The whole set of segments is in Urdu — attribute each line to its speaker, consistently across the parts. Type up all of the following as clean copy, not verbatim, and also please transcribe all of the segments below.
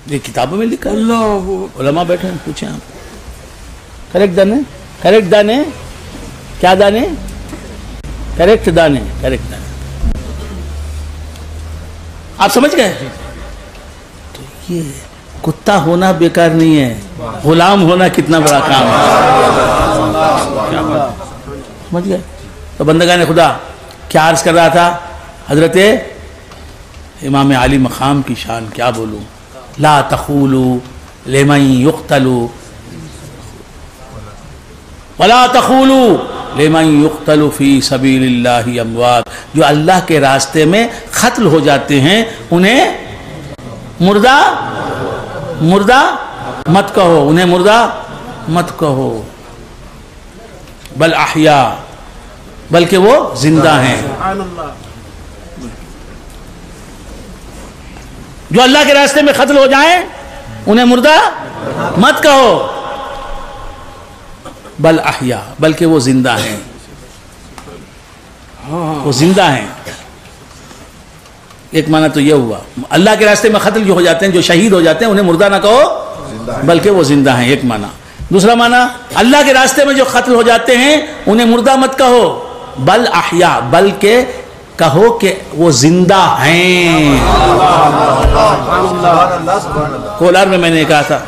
Speaker 1: یہ کتابوں میں لکھا ہے، علماء بیٹھے ہیں، پوچھیں آپ. کریکٹ دانے، کریکٹ دانے، کیا دانے؟ کریکٹ دانے، کریکٹ دانے. آپ سمجھ گئے؟ تو یہ کتا ہونا بیکار نہیں ہے، غلام ہونا کتنا بڑا کام ہے. سمجھ گئے؟ تو بندگان خدا کیا عرض کر رہا تھا حضرت امام علی مقام کی شان کیا بولوں. لا تخولوا لمن يقتل ولا تخولوا لمن يقتل فی سبیل اللہ اموات. جو اللہ کے راستے میں قتل ہو جاتے ہیں انہیں مردہ مت کہو، انہیں مردہ مت کہو. بل احیاء، بلکہ وہ زندہ ہیں. جو اللہ کے راستے میں قتل ہو جائیں انہیں مردہ مت کہو. بل احیاء، بلکہ وہ زندہ ہیں، وہ زندہ ہیں. ایک معنی تو یہ ہوا اللہ کے راستے میں قتل جو ہو جاتے ہیں، جو شہید ہو جاتے ہیں انہیں مردہ نہ کہو بلکہ وہ زندہ ہیں، ایک معنی. دوسرا معنی اللہ کے راستے میں جو قتل ہو جاتے ہیں انہیں مردہ مت کہو، بل احیاء، بلکہ کہو کہ وہ زندہ ہیں. کولار میں نے کہا تھا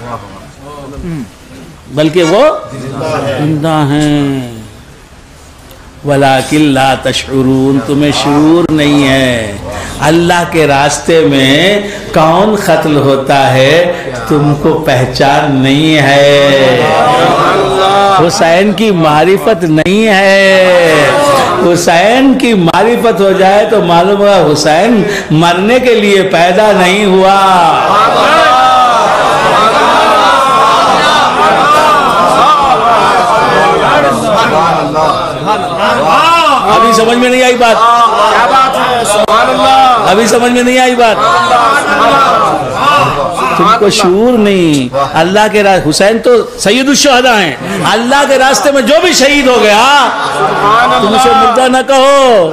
Speaker 1: بلکہ وہ زندہ ہیں. وَلَٰكِن لَا تَشْعُرُونَ، تمہیں شعور نہیں ہے. اللہ کے راستے میں کون قتل ہوتا ہے تم کو پہچان نہیں ہے. حسین کی معرفت نہیں ہے. حسین کی معرفت ہو جائے تو معلوم ہوا حسین مرنے کے لیے پیدا نہیں ہوا. ابھی سمجھ میں نہیں آئی بات؟ ابھی سمجھ میں نہیں آئی بات؟ تم کو شعور نہیں. اللہ کے راستے، حسین تو سید الشہداء ہیں، اللہ کے راستے میں جو بھی شہید ہو گیا تم اسے مردہ نہ کہو.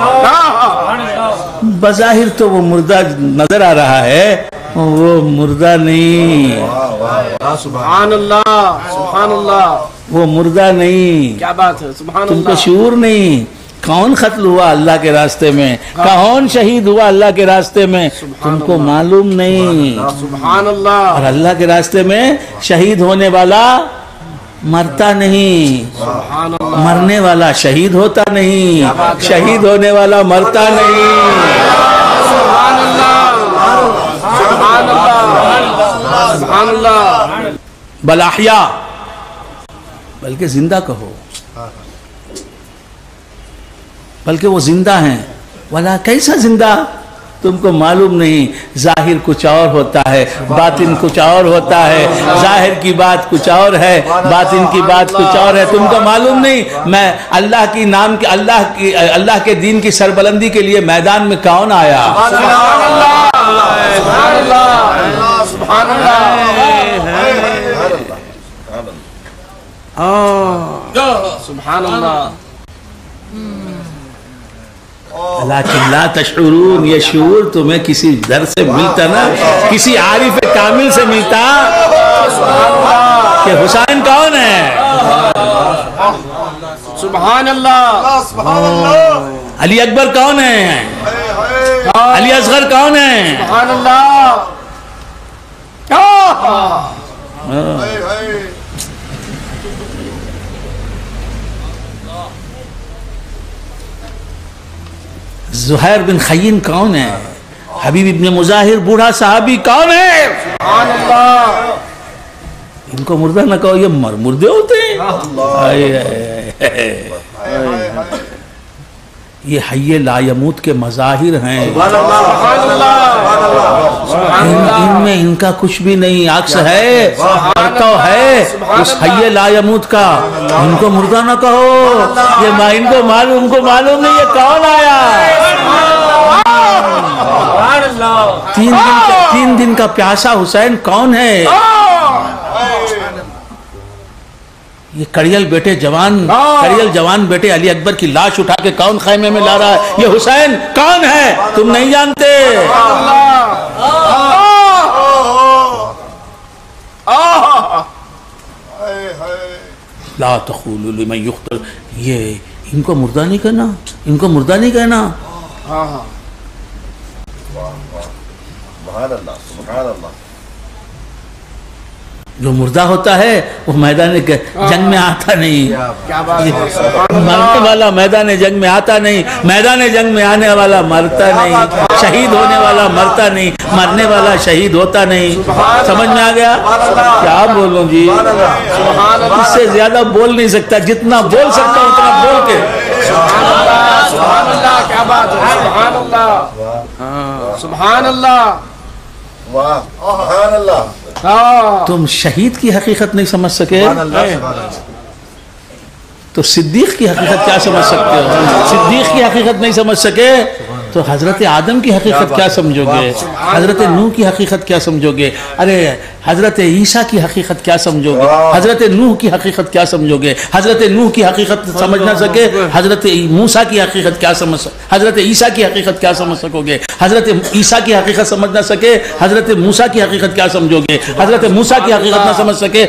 Speaker 1: بظاہر تو وہ مردہ نظر آ رہا ہے، وہ مردہ نہیں.
Speaker 2: سبحان اللہ، سبحان اللہ،
Speaker 1: وہ مردہ نہیں.
Speaker 2: کیا بات ہے، سبحان اللہ.
Speaker 1: تم کو شعور نہیں. کون قتل ہوا اللہ کے راستے میں، کون شہید ہوا اللہ کے راستے میں، تم کو معلوم نہیں.
Speaker 2: سبحان اللہ.
Speaker 1: اور اللہ کے راستے میں شہید ہونے والا مرتا نہیں، مرنے والا شہید ہوتا نہیں، شہید ہونے والا مرتا نہیں.
Speaker 2: سبحان اللہ، سبحان اللہ، سبحان اللہ.
Speaker 1: بل احیاء، بلکہ زندہ کہو، بلکہ وہ زندہ ہیں. ولا کیسا زندہ تم کو معلوم نہیں. ظاہر کچھ اور ہوتا ہے، باطن کچھ اور ہوتا ہے. ظاہر کی بات کچھ اور ہے، باطن کی بات کچھ اور ہے. تم کو معلوم نہیں میں اللہ کی نام کے اللہ کے دین کی سربلندی کے لیے میدان میں کون آیا.
Speaker 2: سبحان اللہ، سبحان اللہ، سبحان اللہ، سبحان اللہ.
Speaker 1: لیکن لا تشعرون، یہ شعور تمہیں کسی در سے ملتا نا، کسی عارف کامل سے ملتا کہ حسین کون ہے.
Speaker 2: سبحان اللہ.
Speaker 1: علی اکبر کون ہے، علی اصغر کون ہے.
Speaker 2: سبحان اللہ. زہیر بن خیین کون ہے، حبیب ابن مظاہر بوڑھا صحابی کون ہے. سبحان اللہ.
Speaker 1: ان کو مردہ نہ کہو، یہ مردے ہوتے ہیں. یہ حی لا یموت کے مظاہر ہیں. ان میں ان کا کچھ بھی نہیں، عکس ہے، پرتو ہے اس حی لا یموت کا. ان کو مردہ نہ کہو، یہ ان کو معلوم نہیں یہ کون آیا. 3 دن کا پیاسا حسین کون ہے. یہ کڑیل جوان بیٹے علی اکبر کی لاش اٹھا کے کون خیمے میں لا رہا ہے. یہ حسین کون ہے تم نہیں جانتے. لا تقولوا لمن يقتل، یہ ان کو مردہ نہیں کہنا، ان کو مردہ نہیں کہنا.
Speaker 3: سبحان اللہ سبحان اللہ.
Speaker 1: جو مردہ ہوتا ہے وہ میدان جنگ میں آتا نہیں، مرنے والا میدان جنگ میں آتا نہیں، میدان جنگ میں آنے والا مرتا نہیں، شہید ہونے والا مرتا نہیں، مرنے والا شہید ہوتا نہیں. سمجھ میں آ گیا؟ کیا بولوں جی، اس سے زیادہ بول نہیں سکتا، جتنا بول سکتا ہوں اتنا بول کے.
Speaker 4: سبحان اللہ، کیا بات ہے، سبحان اللہ سبحان اللہ.
Speaker 3: واہ سبحان اللہ.
Speaker 1: تم شہید کی حقیقت نہیں سمجھ سکے تو صدیق کی حقیقت کیا سمجھ سکتے ہو؟ صدیق کی حقیقت نہیں سمجھ سکے تو حضرت آدم کی حقیقت کیا سمجھو گے؟ حضرت نوح کی حقیقت کیا سمجھو گے؟ ارے حضرت عیسیٰ کی حقیقت کیا سمجھو گے؟ حضرت نوح کی حقیقت کیا سمجھو گے؟ حضرت نوح کی حقیقت سمجھ نہ سکے حضرت موسیٰ کی حقیقت کیا سمجھ سکے؟ حضرت عیسیٰ کی حقیقت کیا سمجھ سکو گے؟ حضرت عیسیٰ کی حقیقت سمجھ نہ سکے حضرت موسیٰ کی حقیقت کیا سمجھو گے؟ حضرت موسیٰ کی حقیقت نہ سمجھ سکے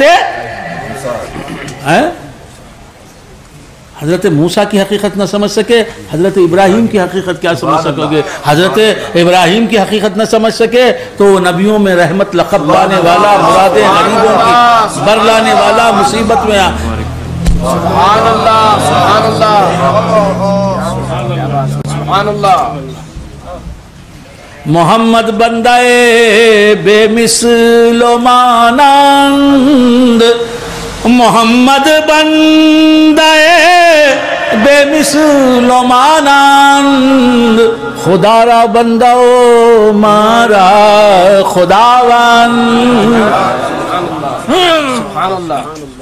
Speaker 1: حضرت موسیٰ کی حقیقت نہ سمجھ سکے حضرت ابراہیم کی حقیقت کیا سمجھ سکو گے؟ حضرت ابراہیم کی حقیقت نہ سمجھ سکے تو وہ نبیوں میں رحمت لقب لانے والا، مرادیں غریبوں کی بر لانے والا، مصیبت میں
Speaker 4: سبحان اللہ سبحان اللہ سبحان اللہ.
Speaker 1: محمد بندہ بے مثل و مانند، محمد بندہ بے مثل و مانند، خدا را بندہ و مارا خداوند.
Speaker 4: سبحان اللہ.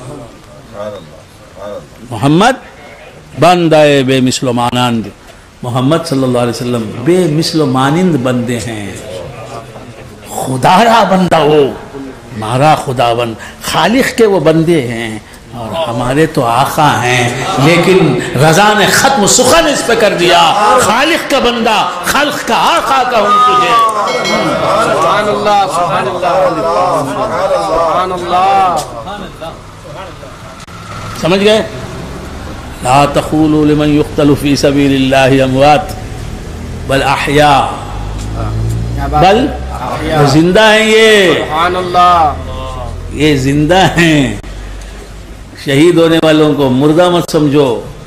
Speaker 1: محمد بندہ بے مثل و مانند، محمد صلی اللہ علیہ وسلم بے مثل و مانند بندے ہیں. خدا را بندہ ہو مارا خداوند، خالق کے وہ بندے ہیں اور ہمارے تو آقا ہیں، لیکن رضا نے ختم سخن اس پہ کر دیا، خالق کا بندہ خلق کا آقا کا ہوں تجھے.
Speaker 4: سبحان اللہ سبحان اللہ سبحان اللہ.
Speaker 1: سمجھ گئے؟ لا تقولوا لمن يقتل في سبيل الله اموات بل احیاء، بل زندہ ہیں، یہ
Speaker 4: سبحان اللہ.
Speaker 1: یہ زندہ ہیں. شہید ہونے والوں کو مردہ مت سمجھو.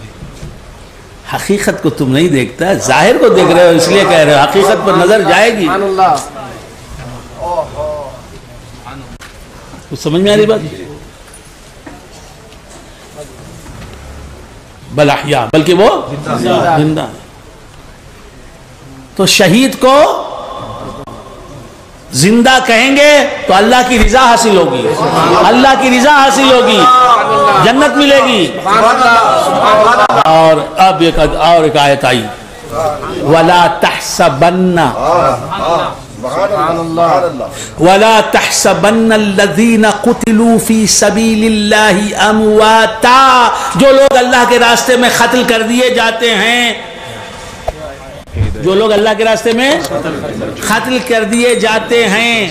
Speaker 1: حقیقت کو تم نہیں دیکھتا، ظاہر کو دیکھ رہے ہو اس لیے کہہ رہے ہو، حقیقت پر نظر جائے گی.
Speaker 4: سبحان اللہ.
Speaker 1: کچھ سمجھ میں آ رہی بات؟ بل احیاء، بلکہ وہ زندہ ہے. تو شہید کو زندہ کہیں گے تو اللہ کی رضا حاصل ہوگی، اللہ کی رضا حاصل ہوگی، جنت ملے گی. اور اب ایک آیت آئی، وَلَا تَحْسَبَنَّ وَلَا تَحْسَبَنَّ الَّذِينَ قُتِلُوا فِي سَبِيلِ اللَّهِ أَمْوَاتًا، جو لوگ اللہ کے راستے میں قتل کر دیے جاتے ہیں، جو لوگ اللہ کے راستے میں قتل کر دیے جاتے ہیں،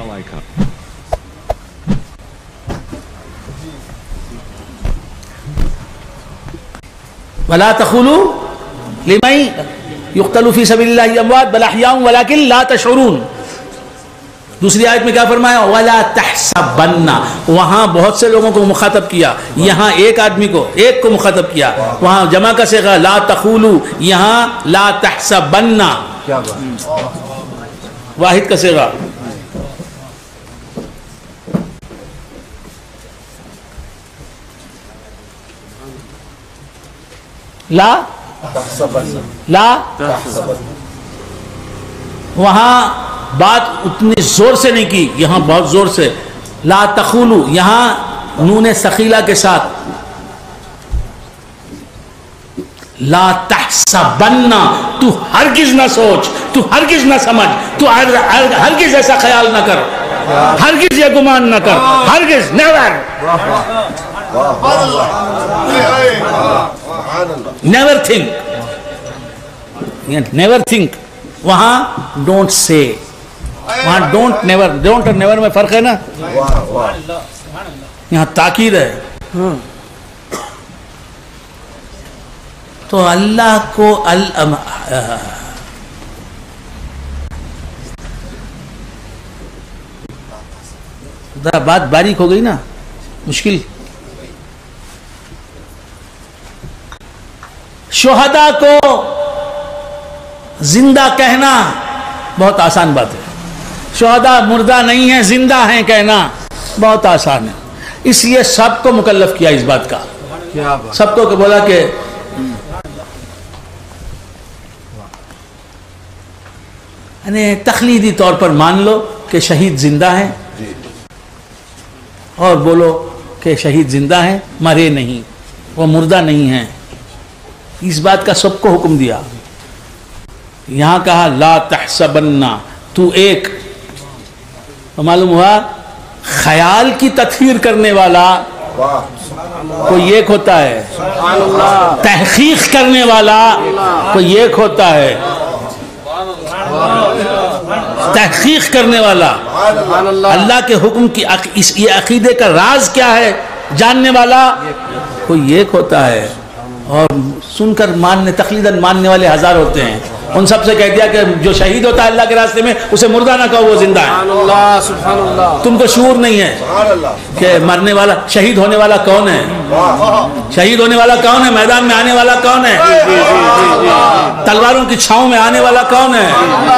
Speaker 1: وَلَا تَقُولُوا لِمَن يُقْتَلُ فِي سَبِيلِ اللَّهِ أَمْوَاتٌ بَلْ أَحْيَاءٌ وَلَكِنْ لَا تَشْعُرُونَ. دوسری آیت میں کیا فرمایا؟ وَلَا تَحْسَبَنَّ، وہاں بہت سے لوگوں کو مخاطب کیا، یہاں ایک آدمی کو، ایک کو مخاطب کیا. وہاں جمع کا صیغہ لا تقولوا، یہاں لا تحسبن، واحد کا صیغہ. لا وہاں بات اتنی زور سے نہیں کی، یہاں بہت زور سے. لا تقولوا، یہاں نون ثقیلہ کے ساتھ. لا تحسبن، تو ہرگز نہ سوچ، تو ہرگز نہ سمجھ، تو ہرگز ایسا خیال نہ کر، ہرگز یہ گمان نہ کر، ہرگز، never never think, never think. وہاں ڈونٹ سے، وہاں ڈونٹ نیور، ڈونٹ اور نیور میں فرق ہے نا. یہاں تاکید ہے، تو اللہ کو ذرا بات باریک ہو گئی نا، مشکل. شہداء کو زندہ کہنا بہت آسان بات ہے. شہداء مردہ نہیں ہیں، زندہ ہیں کہنا بہت آسان ہے. اس لیے سب کو مکلف کیا اس بات کا، سب کو بولا کہ یعنی تخلیدی طور پر مان لو کہ شہید زندہ ہیں، اور بولو کہ شہید زندہ ہیں، مرے نہیں، وہ مردہ نہیں ہیں. اس بات کا سب کو حکم دیا. یہاں کہا لا تحسبنا، تو ایک، تو معلوم ہوا خیال کی تطہیر کرنے والا کوئی ایک ہوتا ہے، تحقیق کرنے والا کوئی ایک ہوتا ہے. تحقیق کرنے والا، اللہ کے حکم کی یہ عقیدے کا راز کیا ہے جاننے والا کوئی ایک ہوتا ہے. اور سن کر ماننے، تقلیداً ماننے والے ہزار ہوتے ہیں. ان سب سے کہہ دیا کہ جو شہید ہوتا ہے اللہ کے راستے میں اسے مردہ نہ کہو، وہ زندہ ہے. تم کو شعور نہیں ہے کہ مرنے والا، شہید ہونے والا کون ہے، شہید ہونے والا کون ہے، میدان میں آنے والا کون ہے، تلواروں کی چھاؤں میں آنے والا کون ہے.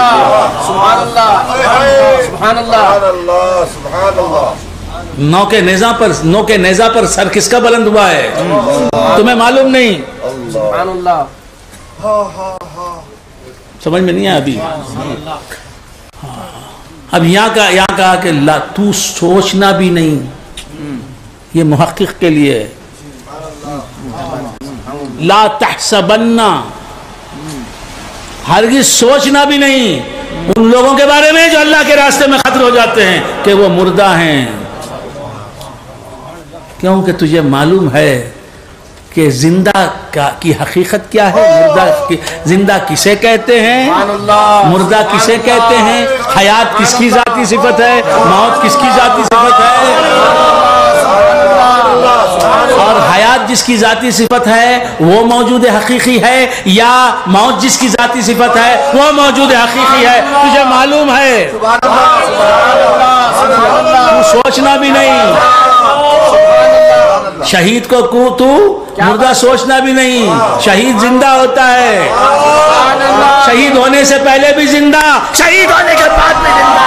Speaker 1: نو کے نیزہ پر سر کس کا بلند ہوا ہے تمہیں معلوم نہیں. سمجھ میں نہیں آیا ابھی. اب یہاں کہا کہ تو سوچنا بھی نہیں، یہ محقق کے لیے لا تحسبن، ہرگز سوچنا بھی نہیں ان لوگوں کے بارے میں جو اللہ کے راستے میں قتل ہو جاتے ہیں کہ وہ مردہ ہیں. کیونکہ تجھے معلوم ہے کہ زندہ کی حقیقت کیا ہے، زندہ کسے کہتے ہیں، مردہ کسے کہتے ہیں، حیات کس کی ذاتی صفت ہے، موت کس کی ذاتی صفت ہے. اور حیات جس کی ذاتی صفت ہے وہ موجود حقیقی ہے، یا موت جس کی ذاتی صفت ہے وہ موجود حقیقی ہے، تجھے معلوم ہے. تو سوچنا بھی نہیں، شہید کو تو مردہ سوچنا بھی نہیں. شہید زندہ ہوتا ہے، شہید ہونے سے پہلے بھی زندہ، شہید ہونے کے بعد بھی زندہ.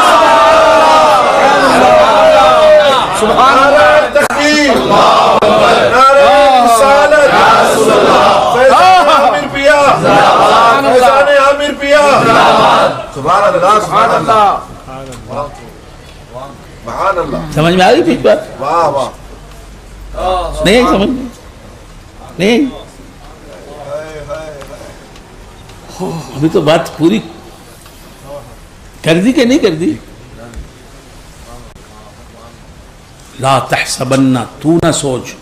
Speaker 3: سبحان اللہ. تکبیر، نعرہ رسالت، فیضان عامر پیا، فیضان عامر پیا. سبحان اللہ، سبحان اللہ، سبحان اللہ.
Speaker 1: سمجھ میں آ رہی تھی بات؟
Speaker 3: واہ واہ.
Speaker 1: نہیں سمجھ میں نہیں. ابھی تو بات پوری کر دی کہ نہیں کر دی. لا تحسبن، تو نہ سوچ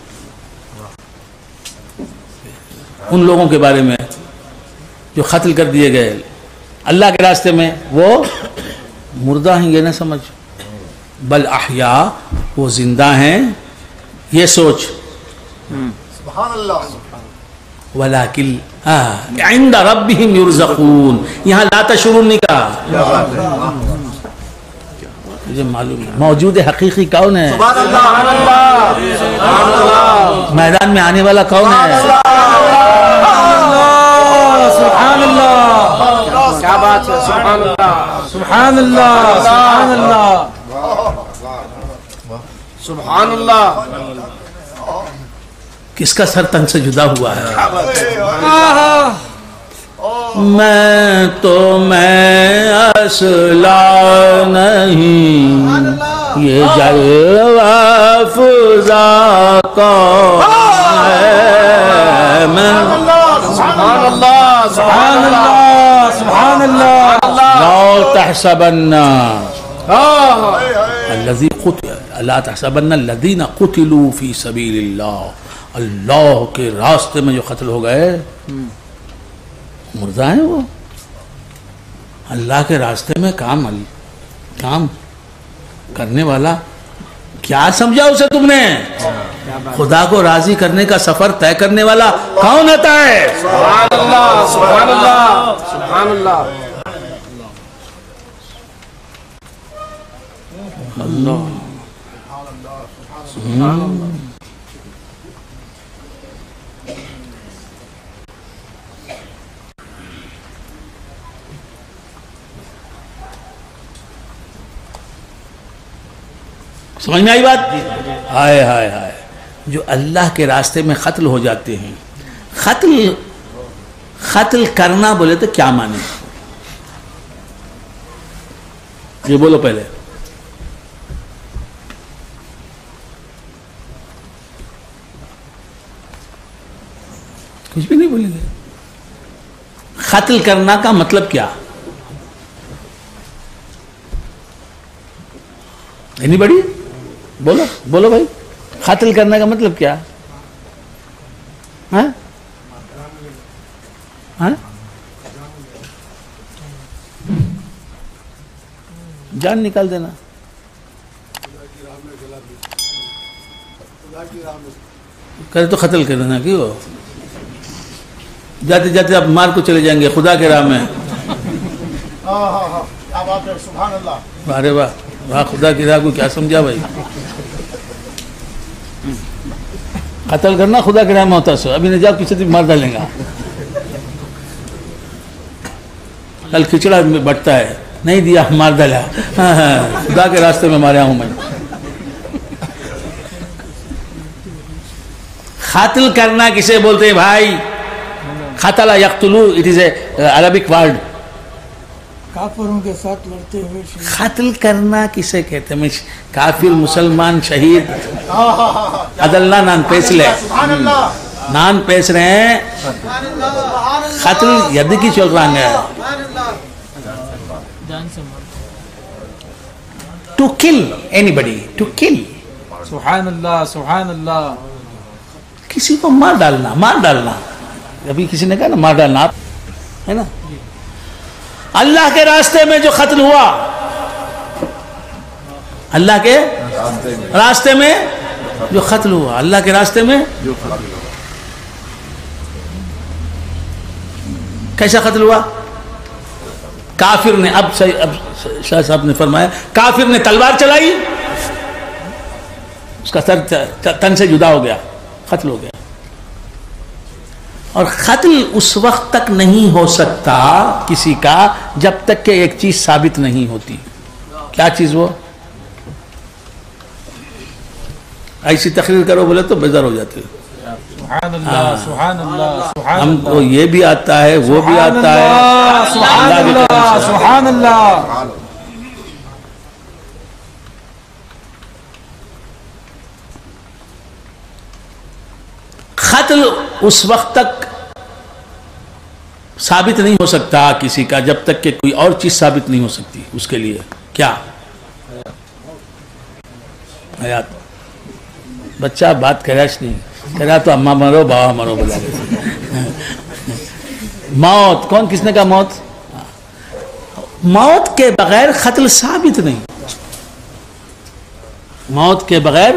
Speaker 1: ان لوگوں کے بارے میں جو قتل کر دیے گئے اللہ کے راستے میں وہ مردہ ہیں، یہ نہ سمجھ. بل احیاء، وہ زندہ ہیں، یہ سوچ.
Speaker 3: سبحان اللہ.
Speaker 1: ولیکن عند ربہم یرزقون، یہاں لا تشعرون نہیں کہا. مجھے معلوم ہے موجود حقیقی کون ہے،
Speaker 3: سبحان اللہ.
Speaker 1: میدان میں آنے والا کون ہے.
Speaker 4: سبحان اللہ، کیا بات ہے. سبحان اللہ، سبحان اللہ، سبحان اللہ، سبحان اللہ.
Speaker 1: کس کا سر تن سے جدا ہوا ہے. میں تو میں اصلا نہیں، یہ جلوہ افزا کون ہے. میں
Speaker 4: سبحان اللہ، سبحان اللہ، سبحان اللہ.
Speaker 1: لا تحسبن الذی قتل، لا تحسبن الذین قتلوا فی سبیل اللہ، اللہ کے راستے میں جو قتل ہو گئے مردہ ہیں. وہ اللہ کے راستے میں کام کرنے والا کیا سمجھا اسے تم نے؟ خدا کو راضی کرنے کا سفر طے کرنے والا کون ہوتا ہے؟
Speaker 4: سبحان اللہ سبحان اللہ سبحان اللہ
Speaker 1: سمجھ میں آئی بات؟ ہائے ہائے ہائے، جو اللہ کے راستے میں قتل ہو جاتے ہیں. قتل کرنا بولے تو کیا مانے؟ یہ بولو پہلے. کچھ بھی نہیں بولیں گے. قتل کرنا کا مطلب کیا؟ اینی بڑی بولو بولو بھائی، قتل کرنے کا مطلب کیا؟ ہاں ہاں، جان نکال دینا. کرے تو قتل کر دینا. کیوں جاتے جاتے آپ مار کو چلے جائیں گے خدا کے راہ میں.
Speaker 3: سبحان اللہ.
Speaker 1: ارے واہ واہ، خدا کی راہ کو کیا سمجھا بھائی؟ قتل کرنا خدا کے راہ میں ہوتا. سو ابھی نجات پیچھے سے مار ڈالیں گا. کل کھچڑا بٹتا ہے، نہیں دیا مار ڈالا. خدا کے راستے میں مارا ہوں میں. قتل کرنا کسے بولتے ہیں بھائی؟ قتل یقتلو، it is a Arabic word.
Speaker 5: کافروں کے ساتھ لڑتے ہوئے
Speaker 1: قتل کرنا کسے کہتے ہیں؟ کافر مسلمان شہید ادلنا نان پیسلے نان پیس رہے ہیں. قتل ید کی چل رہا ہے. To kill any body, to kill.
Speaker 4: سبحان اللہ سبحان اللہ.
Speaker 1: کسی کو مار ڈالنا، مار ڈالنا. ابھی کسی نے کہا نا مار ڈالنا، آپ ہے نا. اللہ کے راستے میں جو قتل ہوا، اللہ کے راستے میں جو قتل ہوا، اللہ کے راستے میں کیسا قتل ہوا؟ کافر نے، اب شاہ صاحب نے فرمایا، کافر نے تلوار چلائی، اس کا سر تن سے جدا ہو گیا، قتل ہو گیا. اور قتل اس وقت تک نہیں ہو سکتا کسی کا جب تک کہ ایک چیز ثابت نہیں ہوتی. کیا چیز وہ؟ ایسی تقریر کرو بولے تو بیزار ہو جاتے.
Speaker 4: سبحان اللہ سبحان اللہ سبحان
Speaker 1: ہم کو یہ بھی آتا ہے، وہ بھی آتا ہے.
Speaker 4: سبحان اللہ سبحان اللہ.
Speaker 1: قتل اس وقت تک ثابت نہیں ہو سکتا کسی کا جب تک کہ کوئی اور چیز ثابت نہیں ہو سکتی اس کے لیے. کیا؟ حیات. بچہ بات کر رہا نہیں کہہ رہا تو اماں مرو بابا مرو بلا. موت کون، کس نے کہا موت؟ موت کے بغیر قتل ثابت نہیں. موت کے بغیر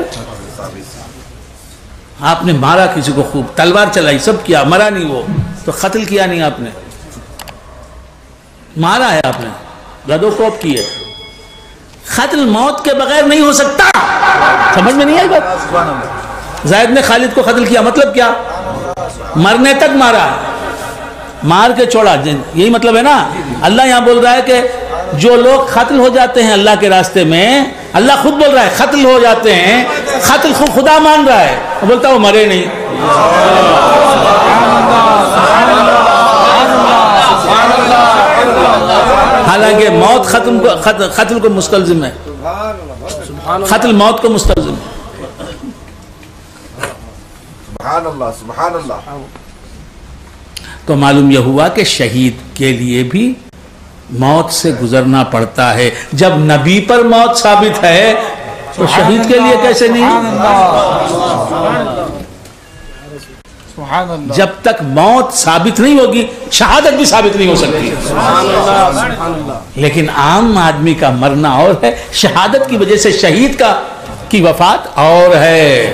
Speaker 1: آپ نے مارا کسی کو، خوب تلوار چلائی، سب کیا، مرا نہیں وہ تو قتل کیا نہیں. آپ نے مارا ہے، آپ نے لدو کوپ کی ہے. قتل موت کے بغیر نہیں ہو سکتا. سمجھ میں نہیں آئی بات؟ زید نے خالد کو قتل کیا، مطلب کیا؟ مرنے تک مارا، مار کے چھوڑا. یہی مطلب ہے نا. اللہ یہاں بول رہا ہے کہ جو لوگ قتل ہو جاتے ہیں اللہ کے راستے میں، اللہ خود بول رہا ہے قتل ہو جاتے ہیں، قتل خدا مان رہا ہے، بولتا وہ مرے نہیں. حالانکہ موت قتل کو مستلزم ہے. قتل موت کو مستلزم ہے.
Speaker 3: سبحان اللہ سبحان اللہ.
Speaker 1: تو معلوم یہ ہوا کہ شہید کے لیے بھی موت سے گزرنا پڑتا ہے. جب نبی پر موت ثابت ہے تو شہید کے لیے کیسے نہیں؟ جب تک موت ثابت نہیں ہوگی شہادت بھی ثابت نہیں ہو سکتی. لیکن عام آدمی کا مرنا اور ہے، شہادت کی وجہ سے شہید کا کی وفات اور ہے.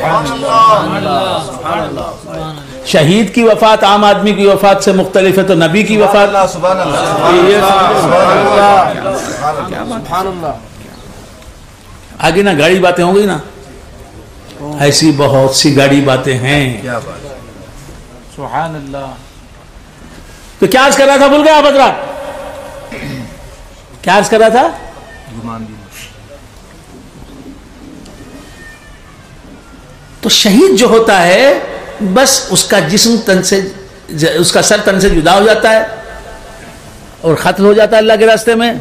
Speaker 1: شہید کی وفات عام آدمی کی وفات سے مختلف ہے، تو نبی کی وفات
Speaker 3: سبحان اللہ
Speaker 4: سبحان اللہ.
Speaker 1: آگے نا گاڑی باتیں ہو گئی نا، ایسی بہت سی گاڑی باتیں ہیں.
Speaker 3: کیا بات.
Speaker 4: سبحان اللہ.
Speaker 1: تو کیا عرض کر رہا تھا، بھول گیا آپ حضرات؟ کیا عرض کر رہا تھا؟ تو شہید جو ہوتا ہے بس اس کا جسم تن سے، اس کا سر تن سے جدا ہو جاتا ہے اور قتل ہو جاتا ہے اللہ کے راستے میں،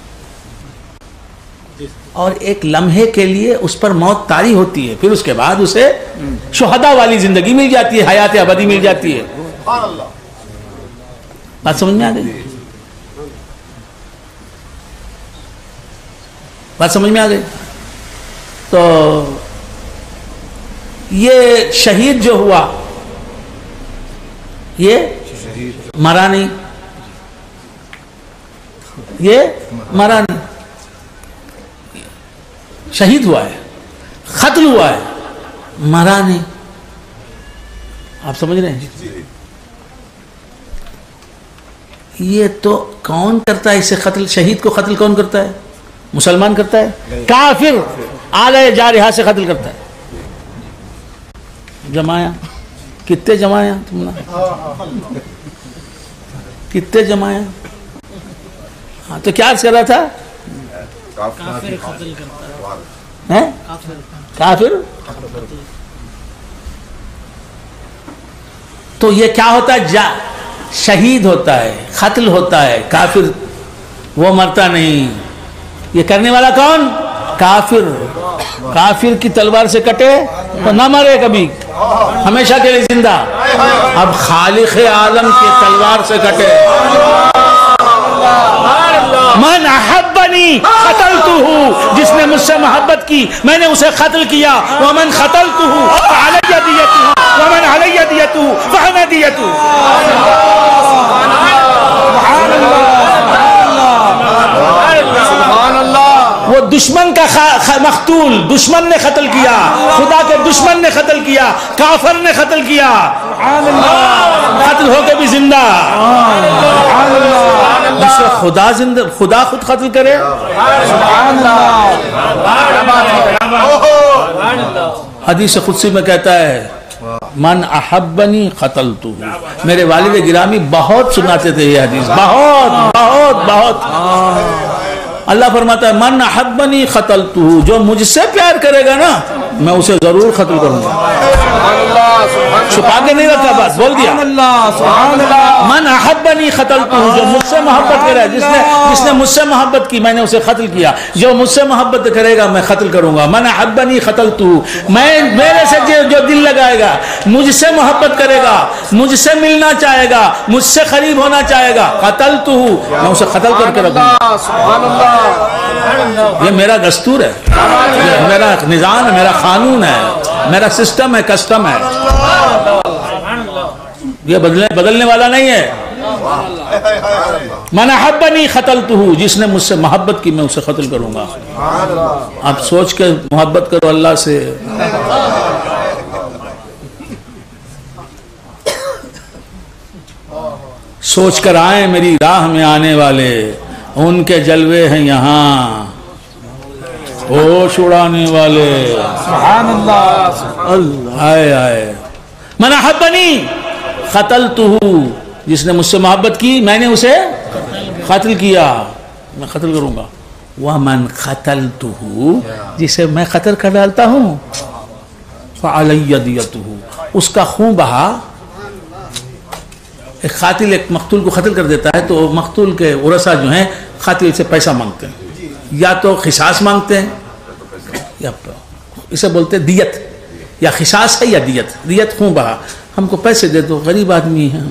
Speaker 1: اور ایک لمحے کے لیے اس پر موت طاری ہوتی ہے، پھر اس کے بعد اسے شہداء والی زندگی مل جاتی ہے، حیات ابدی مل جاتی ہے. بات سمجھ میں آ گئی؟ بات سمجھ میں آ گئی؟ تو یہ شہید جو ہوا یہ مرا نہیں، یہ مرا نہیں، شہید ہوا ہے، قتل ہوا ہے، مرا نہیں. آپ سمجھ رہے ہیں؟ یہ تو کون کرتا ہے اسے قتل؟ شہید کو قتل کون کرتا ہے؟ مسلمان کرتا ہے؟ کافر آلہ جارحہ سے قتل کرتا ہے. جمایا کتنے جمایا تم نے؟ کتنے جمایا؟ ہاں تو کیا عرض کر رہا تھا؟
Speaker 5: کافر قتل کرتا ہے.
Speaker 1: کافر. تو یہ کیا ہوتا ہے؟ شہید ہوتا ہے، قتل ہوتا ہے، کافر وہ مرتا نہیں. یہ کرنے والا کون؟ کافر. کافر کی تلوار سے کٹے تو نہ مرے کبھی، ہمیشہ کے لیے زندہ. اب خالق عالم کی تلوار سے کٹے. من احبنی قتلتہ، جس نے مجھ سے محبت کی میں نے اسے قتل کیا. ومن قتلتہ فعلی دیتہ ومن علی دیتہ فانا دیتہ. وہ دشمن کا مقتول، دشمن نے قتل کیا، خدا کے دشمن نے قتل کیا، کافر نے قتل کیا، قتل ہو کے بھی زندہ. جسے خدا زندہ، خدا خود قتل کرے. حدیث قدسی میں کہتا ہے من احبنی قتلتہ. میرے والد گرامی بہت سناتے تھے یہ حدیث، بہت بہت بہت. اللہ فرماتا ہے من احبنی قتلتہ، جو مجھ سے پیار کرے گا نا میں اسے ضرور قتل کروں گا. چھپا کے نہیں رکھا، بات بول دیا. من احبنی قتلتہ، جو مجھ سے محبت کرے، جس نے مجھ سے محبت کی میں نے اسے قتل کیا. جو مجھ سے محبت کرے گا میں قتل کروں گا. من احبنی قتلتہ، میں میرے سے جو دل لگائے گا، مجھ سے محبت کرے گا، مجھ سے ملنا چاہے گا، مجھ سے قریب ہونا چاہے گا، قتلتہ، میں اسے قتل کر کے رکھوں گا. یہ میرا دستور ہے، میرا نظام ہے، میرا قانون ہے، میرا سسٹم ہے، کسٹم ہے. یہ بدلنے والا نہیں ہے. من احبنی قتلتہ، جس نے مجھ سے محبت کی میں اسے قتل کروں گا. آپ سوچ کے محبت کرو اللہ سے. سوچ کر آئیں میری راہ میں آنے والے، ان کے جلوے ہیں یہاں ہوش اڑانے والے.
Speaker 4: سبحان اللہ.
Speaker 1: آئے آئے. من احبنی قتلتہ، جس نے مجھ سے محبت کی میں نے اسے قتل کیا، میں قتل کروں گا. ومن قتلتہ، جسے میں قتل کر ڈالتا ہوں، فعلی دیتہ، اس کا خون بہا. ایک قاتل ایک مقتول کو قتل کر دیتا ہے تو مقتول کے ورثہ جو ہیں قاتل سے پیسہ مانگتے ہیں، یا تو قصاص مانگتے ہیں، یا اسے بولتے ہیں دیت، یا قصاص ہے یا دیت. دیت خون بہا، ہم کو پیسے دے دو، غریب آدمی ہیں.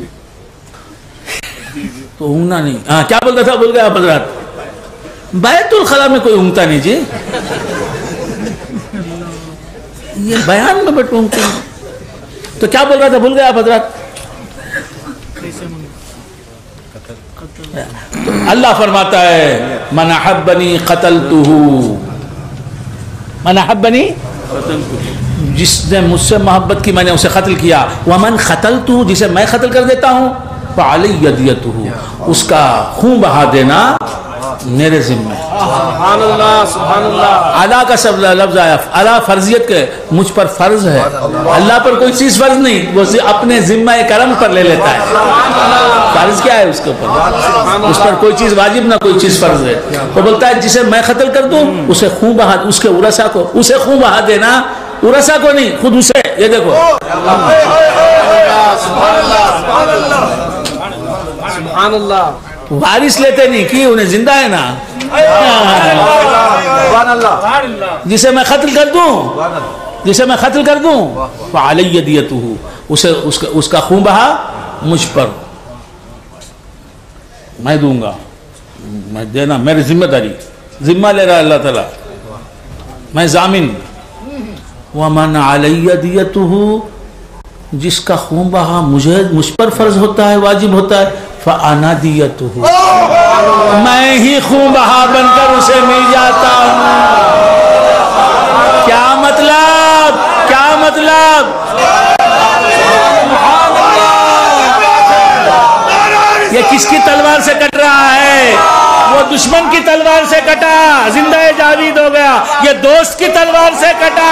Speaker 1: تو اونگنا نہیں. ہاں کیا بولتا تھا، بول گیا آپ حضرات؟ بیت الخلا میں کوئی اونگتا نہیں جی، یہ بیان میں بیٹھ اونگتے ہیں. تو کیا بول رہا تھا، بھول گیا آپ حضرات؟ اللہ فرماتا ہے من احبنی قتلتہ، من احبنی جس نے مجھ سے محبت کی میں نے اسے قتل کیا. ومن قتلتہ جسے میں قتل کر دیتا ہوں فعلی دیتہ اس کا خون بہا دینا میرے ذمہ.
Speaker 4: سبحان اللہ سبحان اللہ.
Speaker 1: اعلیٰ کا سب لفظ آیا اعلیٰ فرضیت کے مجھ پر فرض ہے. اللہ پر کوئی چیز فرض نہیں, وہ اپنے ذمہ کرم پر لے لیتا ہے. فرض کیا ہے اس کے اوپر؟ اس پر کوئی چیز واجب نہ کوئی چیز فرض ہے. وہ بولتا ہے جسے میں قتل کر دوں اسے خون بہا, اس کے ورثہ کو اسے خون بہا دینا, ورثہ کو نہیں خود اسے. یہ دیکھو
Speaker 4: سبحان اللہ.
Speaker 1: وارث لیتے نہیں کہ انہیں زندہ ہے نا. جسے میں قتل کر دوں, جسے میں قتل کر دوں فعلی دیتہ اسے اس کا خون بہا مجھ پر, میں دوں گا, میں دینا میری ذمہ داری, ذمہ لے رہا اللہ تعالیٰ, میں ضامن. ومن علی دیتہ جس کا خون بہا مجھ پر فرض ہوتا ہے واجب ہوتا ہے فانا دیتہ میں ہی خون بہا بن کر اسے مل جاتا ہوں. کیا مطلب, کیا مطلب؟ یہ کس کی تلوار سے کٹ رہا ہے؟ وہ دشمن کی تلوار سے کٹا, زندہ جاوید ہو گیا. یہ دوست کی تلوار سے کٹا.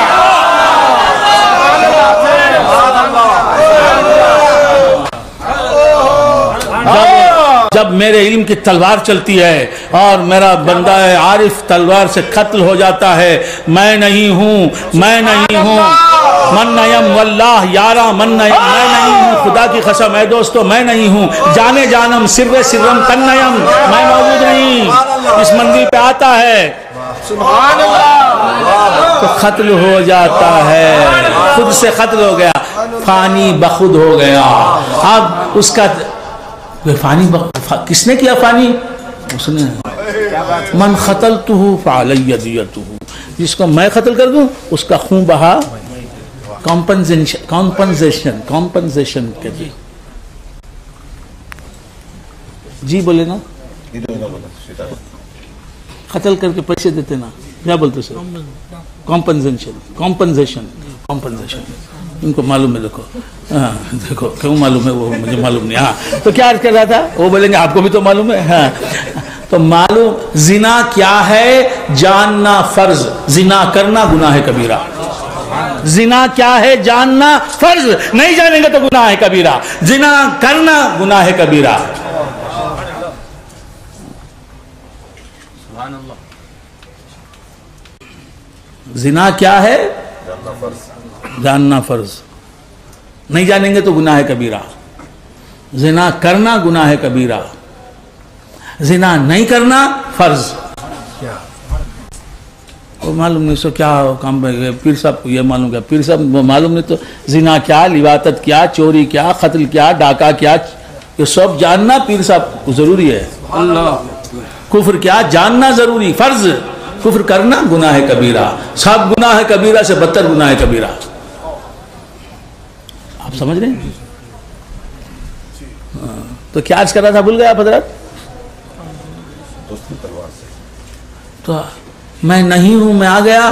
Speaker 1: جب میرے علم کی تلوار چلتی ہے اور میرا بندہ عارف تلوار سے قتل ہو جاتا ہے, میں نہیں ہوں, میں نہیں ہوں. من نیم واللہ یارا من نیم, میں نہیں ہوں, خدا کی قسم ہے دوستو میں نہیں ہوں. جانے جانم سر سرم تن نیم, میں موجود نہیں. اس منزل پہ آتا ہے
Speaker 4: سبحان اللہ
Speaker 1: تو قتل ہو جاتا ہے, خود سے قتل ہو گیا, فانی بخود ہو گیا. اب اس کا فانی کس نے کیا فانی؟ اس نے. من قتلتہ فعلی دیتہ جس کو میں قتل کر دوں اس کا خون بہا کمپنزیشن کہتے. جی بولے نا, قتل کر کے پیسے دیتے نا, کیا بولتے سر؟ کمپنزیشن. ان کو معلوم ہے, دیکھو دیکھو کیوں معلوم ہے, وہ مجھے معلوم نہیں. ہاں تو کیا عرض کر رہا تھا, وہ بولیں گے آپ کو بھی تو معلوم ہے. ہاں تو معلوم زنا کیا ہے, جاننا فرض, زنا کرنا گناہ کبیرہ. زنا کیا ہے جاننا فرض, نہیں جانیں گے تو گناہ کبیرہ. زنا کرنا گناہ کبیرہ. زنا کیا ہے جاننا فرض, نہیں جانیں گے تو گناہ کبیرہ. زنا کرنا گناہ کبیرہ, زنا نہیں کرنا فرض. وہ معلوم نہیں سو کیا کام, پیر صاحب کو یہ معلوم کیا, پیر صاحب معلوم نہیں تو زنا کیا, لواطت کیا, چوری کیا, قتل کیا, ڈاکہ کیا, یہ سب جاننا پیر صاحب کو ضروری ہے. کفر کیا جاننا ضروری, فرض. کفر کرنا گناہ کبیرہ, سب گناہ کبیرہ سے بدتر گناہ کبیرہ. آپ سمجھ رہے ہیں؟ تو کیا عرض کر رہا تھا, بھول گیا آپ حضرت؟ تو میں نہیں ہوں, میں آ گیا,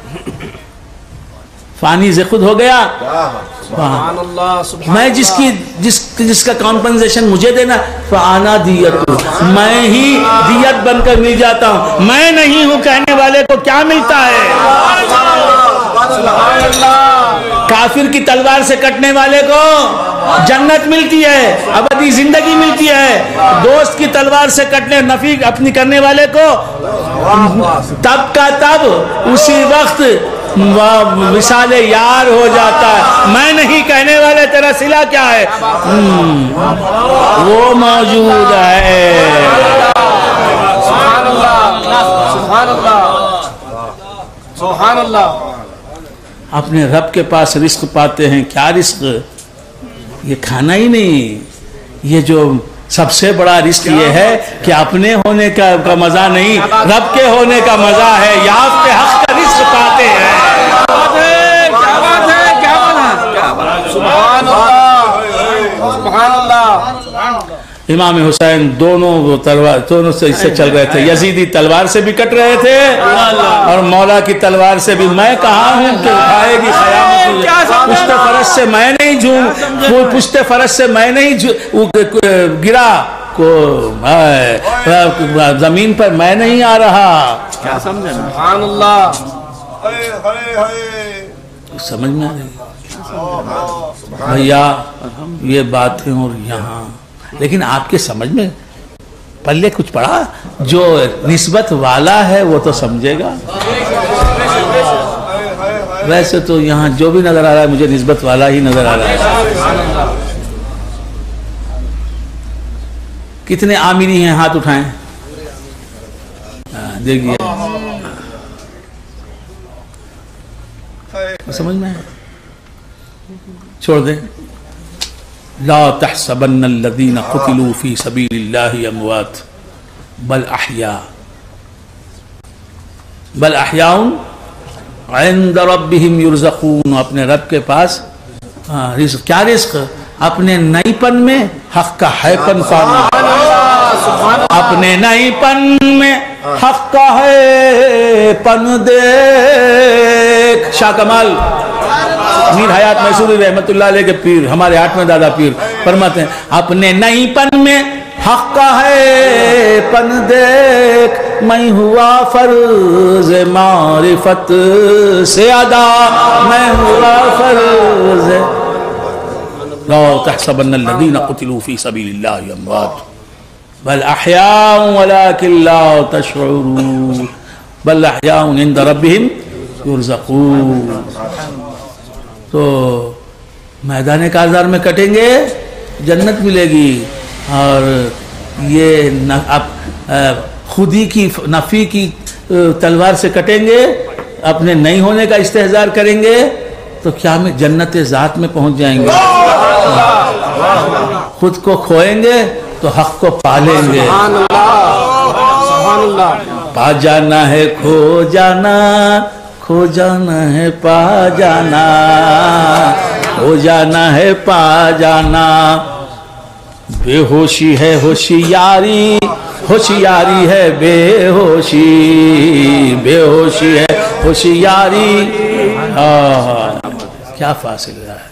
Speaker 1: فانی سے خود ہو گیا.
Speaker 4: سبحان اللہ.
Speaker 1: میں جس کا کمپنسیشن مجھے دینا, فانا دیت, میں ہی دیت بن کر مل جاتا ہوں. میں نہیں ہوں کہنے والے کو کیا ملتا ہے؟ کافر کی تلوار سے کٹنے والے کو جنت ملتی ہے, ابدی زندگی ملتی ہے. دوست کی تلوار سے کٹنے نفی اپنی کرنے والے کو تب کا تب اسی وقت وصال یار ہو جاتا ہے. میں نہیں کہنے والے تیرا صلہ کیا ہے, وہ موجود ہے.
Speaker 4: سبحان اللہ سبحان اللہ سبحان اللہ.
Speaker 1: اپنے رب کے پاس رزق پاتے ہیں. کیا رزق؟ یہ کھانا ہی نہیں, یہ جو سب سے بڑا رزق یہ ہے کہ اپنے ہونے کا مزہ نہیں, رب کے ہونے کا مزہ ہے. یافت حق کا رزق پاتے ہیں.
Speaker 4: سبحان اللہ سبحان اللہ.
Speaker 1: امام حسین دونوں سے اس سے چل رہے تھے. یزیدی تلوار سے بھی کٹ رہے تھے اور مولا کی تلوار سے بھی. میں کہاں ہوں کہ اٹھائے گی قیامت. پشت فرش سے میں نہیں پشت فرش سے میں نہیں گرا کو زمین پر میں نہیں آ رہا. کیا سمجھے؟
Speaker 4: سبحان اللہ.
Speaker 1: سمجھ میں آ رہی بھیا یہ باتیں. اور یہاں لیکن آپ کے سمجھ میں پلے کچھ پڑا؟ جو نسبت والا ہے وہ تو سمجھے گا. ویسے تو یہاں جو بھی نظر آ رہا ہے مجھے نسبت والا ہی نظر آ رہا ہے. کتنے آمینی ہیں؟ ہاتھ اٹھائیں. دیکھیے سمجھ میں چھوڑ دیں. لا تحسبن الذين قتلوا في سبيل الله اموات بل احياء عند ربهم يرزقون. اپنے رب کے پاس رزق. کیا رزق؟ اپنے نئی پن میں حق کا ہے پن پانا. اپنے نئی پن میں حق کا ہے پن دیکھ. شاہ کمال میر حیات محسوری رحمت اللہ علیہ کے پیر، ہمارے 8ویں دادا پیر فرماتے ہیں اپنے نئی پن میں حق کا ہے پن دیکھ. میں ہوا فرض معرفت سے ادا. میں ہوا فرض. لا تحسبن الذين قتلوا في سبيل الله اموات بل احياء ولكن لا تشعرون. بل احياء عند ربهم يرزقون. تو میدان کارزار میں کٹیں گے جنت ملے گی. اور یہ خودی کی نفی کی تلوار سے کٹیں گے، اپنے نہیں ہونے کا استحضار کریں گے تو کیا میں جنت ذات میں پہنچ جائیں گے. خود کو کھوئیں گے تو حق کو پالیں گے. پا جانا ہے کھو جانا، کھو جانا ہے پا جانا، کھو جانا ہے پا جانا. بے ہوشی ہے ہوشیاری، ہوشیاری ہے بے ہوشی، بے ہوشی ہے ہوشیاری. کیا فاصلہ ہے.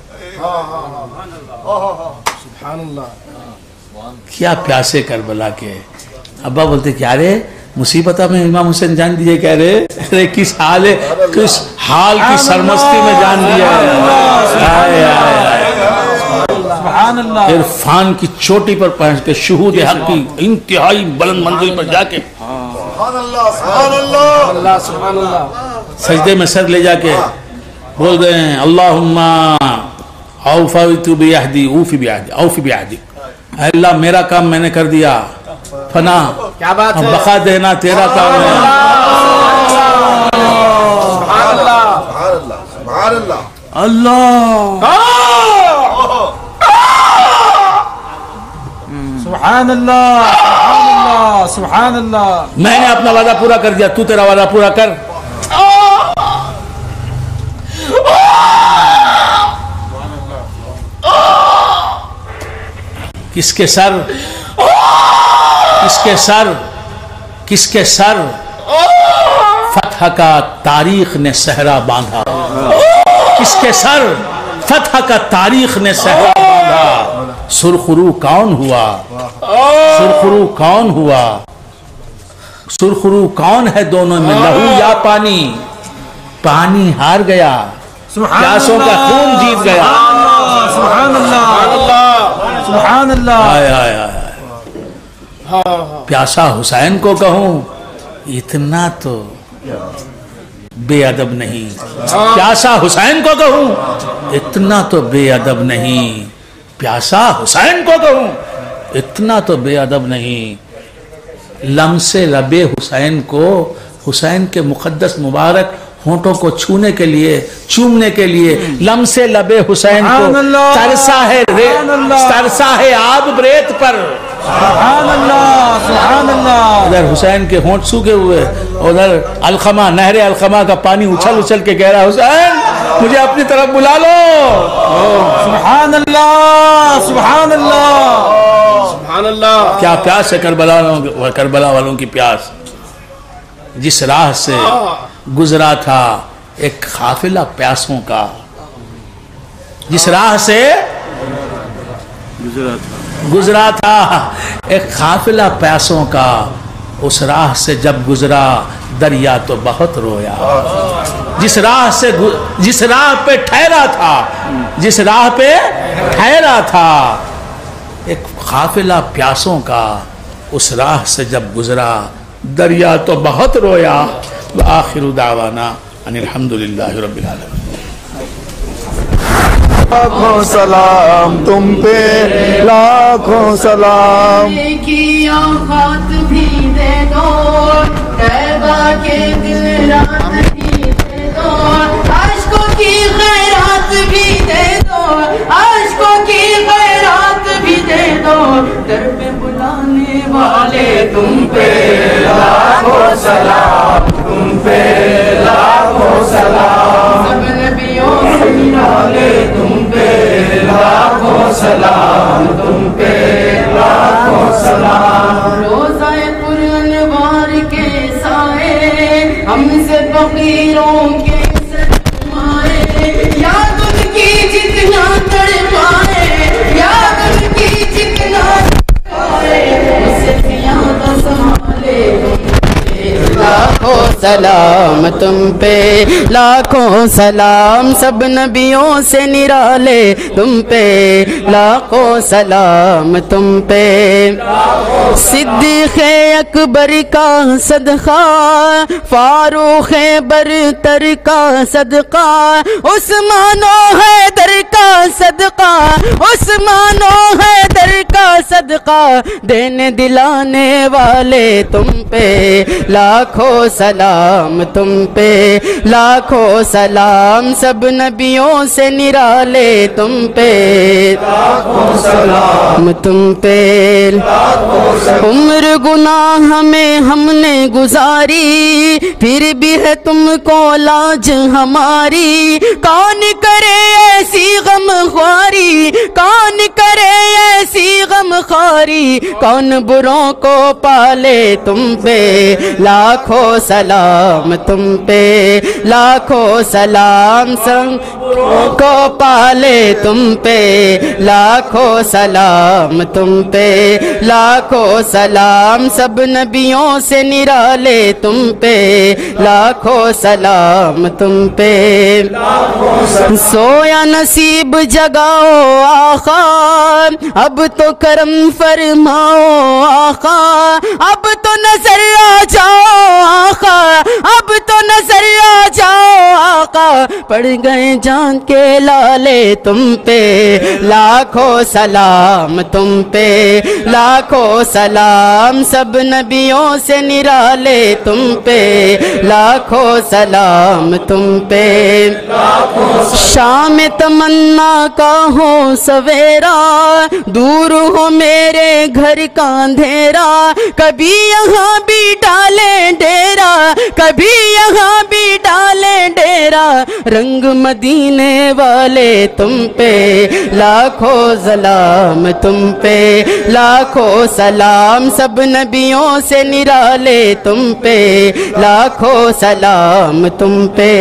Speaker 1: کیا پیاسے کربلا کے. ابا بولتے کیا رے مصیبتہ میں امام حسین جان دیے. کہہ رہے کس حال کی سرمستی میں جان دیا ہے. عرفان کی چوٹی پر پہنچ کے شہود حق کی انتہائی بلند منزل پر جا کے سجدے میں سر لے جا کے بول رہے ہیں اللہم اوفیت بعہدی، اوفی بعہدی، اوفی بعہدی. اے اللہ میرا کام میں نے کر دیا، فنا بقا دینا تیرا کام ہے. اللہ
Speaker 4: سبحان اللہ، سبحان اللہ.
Speaker 1: میں نے اپنا وعدہ پورا کر دیا، تو تیرا وعدہ پورا کر. کس کے سر، کس کے سر، کس کے سر فتح کا تاریخ نے صحرا باندھا. کس کے سر فتح کا تاریخ نے صحرا باندھا. سرخرو کون ہوا، سرخرو کون ہوا، سرخرو کون ہے دونوں میں، لہو یا پانی. پانی ہار گیا، پیاسوں کا خون جیت گیا.
Speaker 4: سبحان اللہ، سبحان اللہ.
Speaker 1: پیاسا حسین کو کہوں اتنا تو بے ادب نہیں. پیاسا حسین کو کہوں اتنا تو بے ادب نہیں. پیاسا حسین کو کہوں اتنا تو بے ادب نہیں. لمس لبے حسین کو، حسین کے مقدس مبارک ہونٹوں کو چھونے کے لیے، چومنے کے لیے لمس لبے حسین کو ترسا ہے، ترسا ہے آب ریت پر.
Speaker 4: سبحان اللہ، سبحان اللہ.
Speaker 1: ادھر حسین کے ہونٹ سوکھے ہوئے، ادھر الخما، نہر الخما کا پانی اچھل اچھل کے کہہ رہا حسین مجھے اپنی طرف بلا لو.
Speaker 4: سبحان اللہ سبحان اللہ
Speaker 5: سبحان اللہ.
Speaker 1: کیا پیاس ہے کربلا والوں کی پیاس. جس راہ سے گزرا تھا ایک قافلہ پیاسوں کا، جس راہ سے گزرا تھا ایک قافلہ پیاسوں کا، اس راہ سے جب گزرا دریا تو بہت رویا. جس راہ پہ ٹھہرا تھا ایک قافلہ پیاسوں کا، اس راہ سے جب گزرا دریا تو بہت رویا. وآخر دعوانا ان الحمدللہ رب العالمین.
Speaker 3: لاکھوں سلام تم پہ، لاکھوں سلام.
Speaker 6: کی اوقات بھی دے دو، طیبہ کے دل رات بھی دے دو، عشقوں کی خیرات بھی دے دو، عشقوں کی خیرات بھی دے دو. در پہ بلانے والے تم پہ لاکھوں سلام، تم پہ لاکھوں سلام. سب نبیوں سے نالے تم پہ لاکھوں سلام، تم پہ لاکھوں سلام. روزہ پر انوار کے سائے، ہم سے فقیروں کے سرمائے، یاد ان کی جتنا تڑپائے، یاد ان کی جتنا تڑپائے، اسے زیادہ سنبھالے لاکھوں سلام تم پہ، لاکھوں سلام. سب نبیوں سے نرالے تم پہ، لاکھوں سلام تم پہ. صدیق اکبر کا صدقہ، فاروق برتر کا صدقہ، عثمان و حیدر کا صدقہ، عثمان و حیدر کا صدقہ. دینے دلانے والے تم پہ لاکھوں سلام تم پہ، لاکھوں سلام. سب نبیوں سے نرالے تم پہ، لاکھوں سلام تم پہ. عمر گناہ میں ہم نے گزاری، پھر بھی ہے تم کو لاج ہماری. کون کرے ایسی غم خواری، کون کرے ایسی غم خواری، کون بروں کو پالے تم پہ لاکھوں سلام تم پہ، لاکھوں سلام. سنگ کو پالے تم پہ لاکھوں سلام تم پہ، لاکھوں سلام. سب نبیوں سے نرالے تم پہ، لاکھوں سلام تم پہ. سویا نصیب جگاؤ آقا، اب تو کرم فرماؤ آقا، اب تو نظر آ جاؤ آقا، اب تو نظر آ جاؤ آقا. پڑ گئے جان کے لالے تم پہ، لاکھوں سلام تم پہ، لاکھوں سلام. سب نبیوں سے نرالے تم پہ، لاکھوں سلام تم پہ. شام تمنا کا ہو سویرا، دور ہو میرے گھر کا اندھیرا، کبھی یہاں بھی ڈالیں ڈیرا، کبھی یہاں بھی ڈالیں ڈیرا. رنگ مدینے والے تم پہ، لاکھوں سلام تم پہ، لاکھوں سلام. سب نبیوں سے نرالے تم پہ، لاکھوں سلام تم پہ.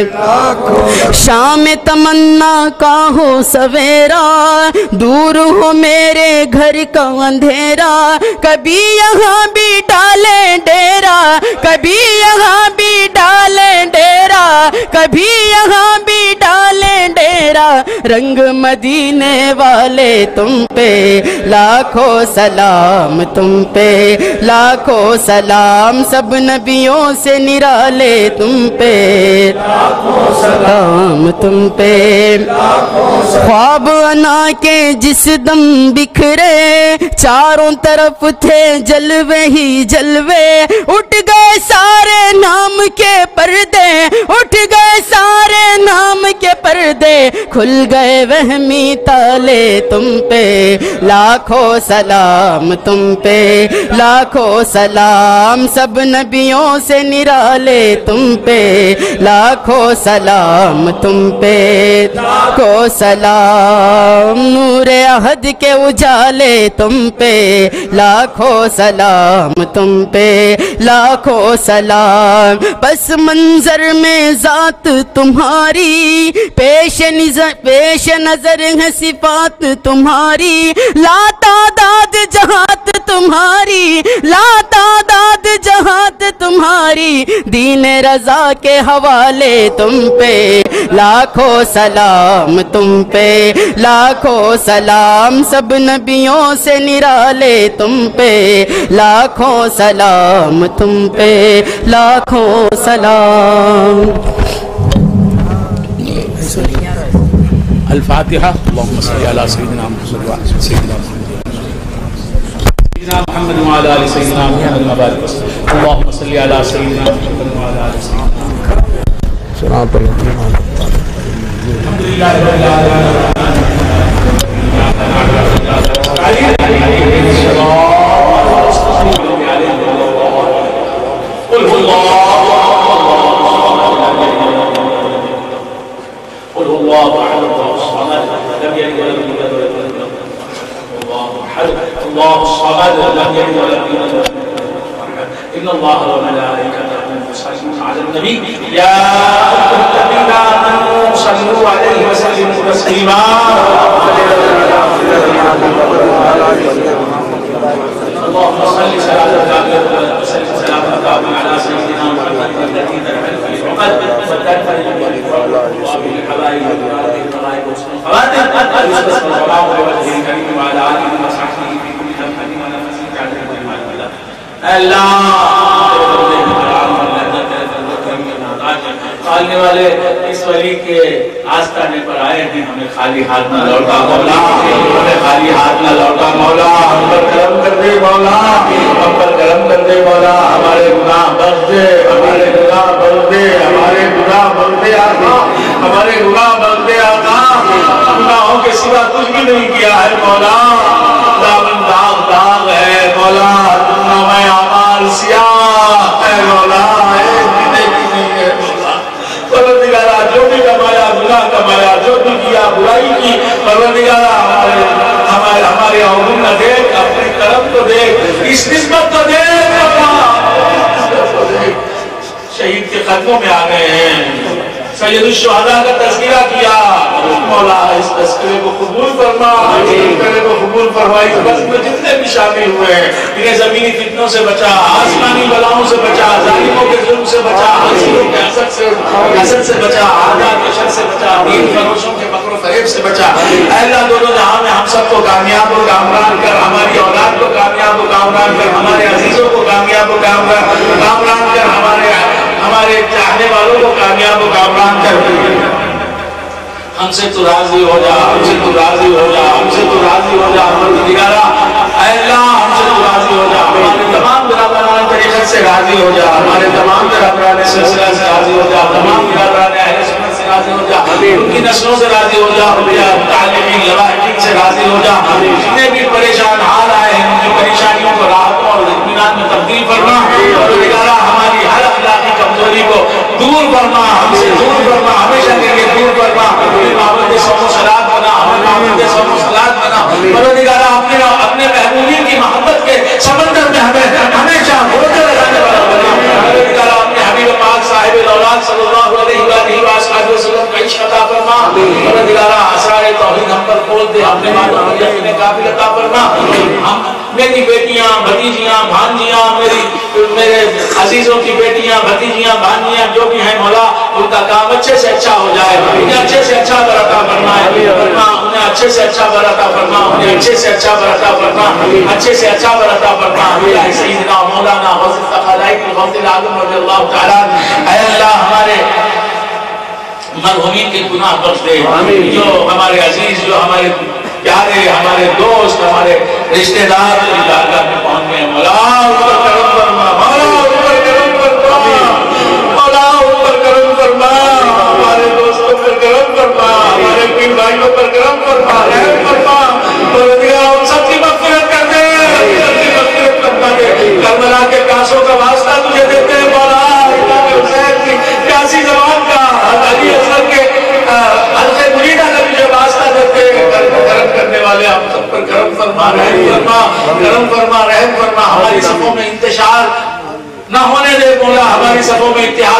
Speaker 6: شام تمنا کا ہو سویرا، دور ہو میرے گھر کا اندھیرا، کبھی یہاں بھی ڈالیں ڈیرا، کبھی یہاں بھی ڈالیں ڈیرا، کبھی یہاں بھی ڈالیں ڈیرا. رنگ مدینے والے تم پہ، لاکھوں سلام تم پہ، لاکھوں سلام. سب نبیوں سے نرالے تم پہ، لاکھوں سلام تم پہ. خواب انا کے جس دم بکھرے، چاروں طرف تھے جلوے ہی جلوے، اٹھ گئے سارے نام کے پردے، اٹھ گئے سارے نام کے پردے کھل گئے وہمی تالے تم پہ لاکھوں سلام تم پہ لاکھوں سلام سب نبیوں سے نرالے تم پہ لاکھوں سلام تم پہ لاکھوں سلام نور عہد کے اجالے تم پہ لاکھوں سلام تم پہ لاکھوں سلام پس منظر میں ذات تمہاری پیش نظر ہے صفات تمہاری لا تعداد جہات تمہاری لا تعداد جہات تمہاری دین رضا کے حوالے تم پہ لاکھوں سلام تم پہ لاکھوں سلام سب نبیوں سے نرالے تم پہ لاکھوں سلام تم پہ لاکھوں سلام
Speaker 2: الفاتحہ اللہم صلی علی سیدنا محمد سیدنا محمد وعلی آل سیدنا محمد مبارک وسلم اللہم صلی علی سیدنا محمد وعلی آل سیدنا الحمدللہ رب العالمین قل هو الله احد الله الصمد لم يلد ولم يولد ولم يكن له الله احد الله الصمد لم يلد ولم يولد ولم يكن له احد ان الله وملائكته يصلون على النبي يا ايها الذين امنوا صلوا عليه وسلموا تسليما اللهم صل سلاما وسلم سلاما على سيدنا محمد الذي تنحل في العقد وتنفرج به الحبائب والغرائب والخواتم السلام على الكريم وعلى اله وصحبه في كل لمحه ونفس كعدد ما الله خالنے والے اس ولی کے آستانے پر آئے ہیں ہمیں خالی ہاتھ نہ لوٹا مولا ہمیں خالی ہاتھ نہ لوٹا مولا ہم پر کرم کر دے مولا ہم پر کرم کر دے مولا ہمارے گناہ بخش دے ہمارے گناہ بخش دے ہمارے گناہ بخش دے آقا ہمارے گناہ بخش دے آقا گناہوں کے سوا کچھ بھی نہیں کیا ہے مولا دامن داغ داغ ہے مولا نامہ اعمال سیاہ ہے مولا پروردگارہ جو بھی کمایا گناہ کمایا جو بھی کیا برائی کی پروردگارہ ہمارے عمر نہ دیکھ اپنے کرم کو دیکھ اس نسبت کو دیکھ شہید کے قدموں میں آ گئے ہیں سید الشہداء کا تذکرہ کیا مولا اس تذکرے کو قبول فرما تذکرے کو قبول فرمائی بس میں جتنے بھی شامل ہوئے ہیں انہیں زمینی فتنوں سے بچا آسمانی بلاؤں سے بچا ظالموں کے ظلم سے بچا حسدوں کے حسد سے بچا عادات کے شر سے بچا دین فروشوں کے مکر و فریب سے بچا اے اللہ دونوں جہاں میں ہم سب کو کامیاب و کامران کر ہماری اولاد کو کامیاب و کامران کر ہمارے عزیزوں کو کامیاب و کامران کر ہمارے چاہنے والوں کو کامیاب و کامران کر ہم سے تو راضی ہو جا ہم سے تو راضی ہو جا ہم سے تو راضی ہو جا پروردگارہ اے اللہ ہم سے تو راضی ہو جا ہمارے تمام برادران طریقت سے راضی ہو جا ہمارے تمام برادران سلسلہ سے راضی ہو جا تمام برادران اہل سنت سے راضی ہو جا ان کی نسلوں سے راضی ہو جا تعلیمی لواحقین سے راضی ہو جا جتنے بھی پریشان حال آئے ہیں ان کی پریشانیوں کو راحتوں اور اطمینان میں تبدیل فرما پروردگارہ ہماری ہر اخلاقی کمزوری کو دور فرما ہم سے دور فرما ہمیشہ کے لیے دور فرما ہمیں معبود صوم و صلات بنا ہمیں معبود صوم و صلات بنا پروردگارہ اپنے محبوبین کی محبت کے سمندر میں ہمیں ہمیشہ ہوتے رہنے والا بنا پروردگارہ اپنے حبیب پاک صاحب الاولاد صلی اللہ علیہ وآلہ وسلم کا عشق عطا فرما پروردگارہ اسرار توحید ہم پر کھول دے اپنے ماتوں پر یقین کامل عطا فرما میری بیٹیاں بھتیجیاں بھانجیاں میرے عزیزوں کی بیٹیاں بھتیجیاں بھانجیاں جو بھی ہیں مولا ان کا کام اچھے سے اچھا ہو جائے انہیں اچھے سے اچھا برعطا فرمائے انہیں اچھے سے اچھا برعطا فرما انہیں اچھے سے اچھا برعطا فرما اچھے سے اچھا برعطا فرما اللہ سیدنا مولانا حضرت خلائق الغوث العظم رضی اللہ تعالیٰ اے اللہ ہمارے مرحومین کے گناہ بخش دے جو ہمارے عزیز جو ہمارے پیارے ہمارے دوست ہمارے رشتہ دار بارگاہ میں پہنچ گئے مولا اوپر کرم فرما مولا اوپر کرم فرما مولا اوپر کرم فرما ہمارے دوستوں پر کرم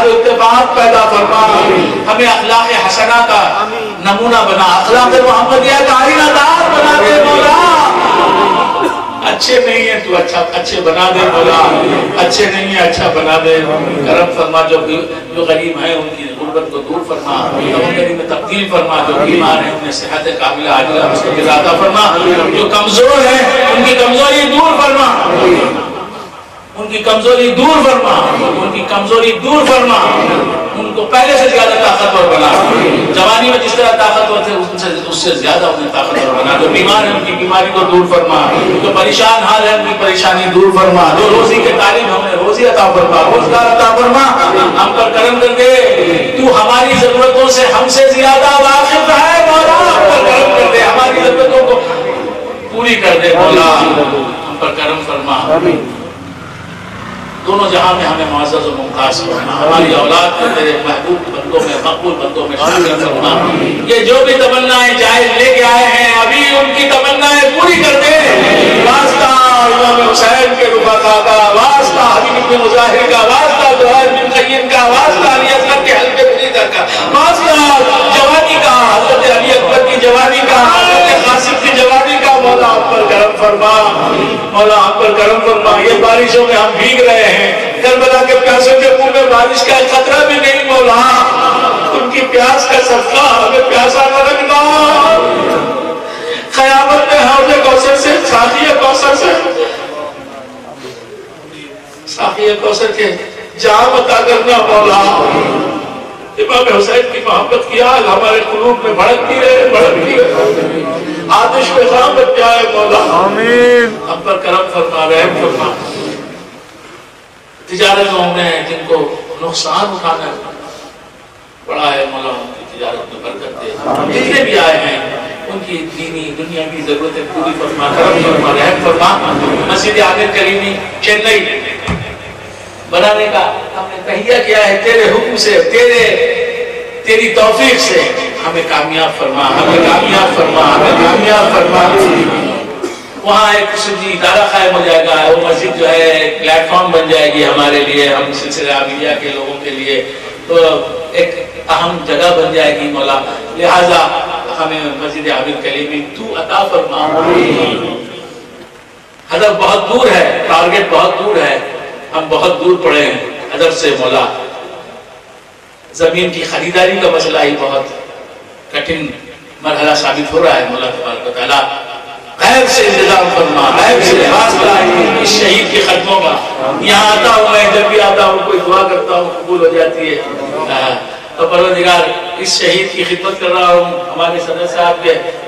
Speaker 2: اتحاد و اتفاق پیدا فرما، ہمیں اخلاق حسنہ کا نمونہ بنا، اخلاق محمدیہ کا آئینہ دار بنا دے مولا۔ اچھے نہیں ہیں تو اچھے بنا دے مولا، اچھے نہیں ہیں اچھا بنا دے، کرم فرما، جو غریب ہیں ان کی غربت کو دور فرما، غریب میں تبدیل فرما، جو بیمار ہیں انہیں صحت کاملہ عاجلہ مستقل عطا فرما، جو کمزور ہیں ان کی کمزوری دور فرما، ان کی کمزوری دور فرما، ان کی کمزوری دور فرما، ان کو پہلے سے زیادہ طاقتور بنا، جوانی میں جس طرح طاقتور تھے اس سے زیادہ انہیں طاقتور بنا، جو بیمار ہیں ان کی بیماری کو دور فرما، جو پریشان حال ہے ان کی پریشانی دور فرما، جو روزی کے طالب ہیں انہیں روزی عطا فرما، روزگار عطا فرما، ہم پر کرم کر دے، تو ہماری ضرورتوں سے ہم سے زیادہ واقف ہے مولا، ہم پر کرم کر دے، ہماری ضرورتوں کو پوری کر دے مولا، ہم پر کرم فرما، دونوں جہاں میں ہمیں معزز و ممتاز فرما، ہماری اولاد کو تیرے محبوب بندوں میں مقبول بندوں میں شامل فرما، یہ جو بھی تمنائیں جائز لے کے آئے ہیں ابھی ان کی تمنائیں پوری کر دے، واسطہ امام حسین کے رفقا کا، واسطہ حبیب بن مظاہر کا، واسطہ زہیر بن قیم کا، واسطہ علی اصغر کے حلقے بریدہ کا، واسطہ جوانی کا، حضرت علی اکبر کی جوانی کا، حضرت قاسم کی جوانی کا، مولا ہم پر کرم فرما، مولا ہم پر کرم فرما، یہ بارشوں میں ہم بھیگ رہے ہیں، کربلا کے پیاسوں کے منہ میں بارش کا خطرہ بھی نہیں مولا، ان کی پیاس کا صدقہ ہمیں پیاسا نہ رکھنا، قیامت میں حوض کوثر سے، ساقی کوثر سے، ساقی کوثر کے جام عطا کرنا مولا، امام حسین کی محبت کی آگ ہمارے قلوب میں بھڑکتی رہے، بھڑکتی رہے، آتش میں خام بن جائے مولا، آمین، ہم پر کرم فرما، رحم فرما، تجارتوں میں جن کو نقصان اٹھانا پڑا ہے مولا ان کی تجارت میں برکت دے، جتنے بھی آئے ہیں ان کی دینی دنیاوی ضرورتیں پوری فرما، کرم فرما، رحم فرما، مسجد عامر کریمی چنئی بنانے کا ہم نے تہیہ کیا ہے، تیرے حکم سے، تیری توفیق سے ہمیں کامیاب فرما، ہمیں کامیاب فرما، ہمیں کامیاب فرما، وہاں ایک خصوصی ادارہ قائم ہو جائے گا، وہ مسجد جو ہے ایک پلیٹ فارم بن جائے گی ہمارے لیے، ہم سلسلہ عامریہ کے لوگوں کے لیے، تو ایک اہم جگہ بن جائے گی مولا، لہٰذا ہمیں مسجد عامر کلیمی تو عطا فرما، ہدف بہت دور ہے، ٹارگٹ بہت دور ہے، ہم بہت دور پڑے ہیں ہدف سے مولا، زمین کی خریداری کا مسئلہ ہی بہت کٹھن مرحلہ ثابت ہو رہا ہے مولا تبارک و تعالیٰ، غیب سے انتظام فرما، غیب سے واسطہ اس شہید کی خدموں کا، یہاں آتا ہوں میں، جب بھی آتا ہوں کوئی دعا کرتا ہوں قبول ہو جاتی ہے، تو پروردگار اس شہید کی خدمت کر رہا ہوں، ہمارے صدر صاحب